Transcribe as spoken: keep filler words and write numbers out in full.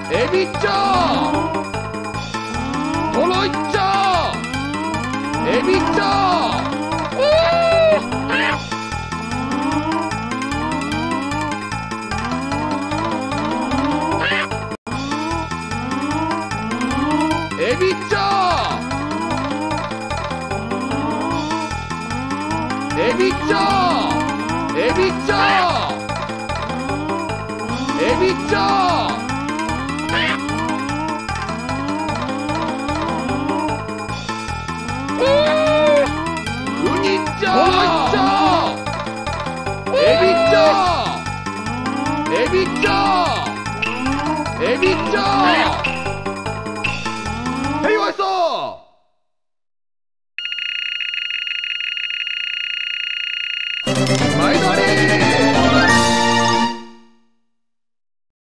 エビちゃん、トロイちゃん、エビちゃん、エビちゃん、エビちゃん、エビちゃん、エビちゃん、ウニちゃん、エビちゃん、エビちゃん、エビちゃん。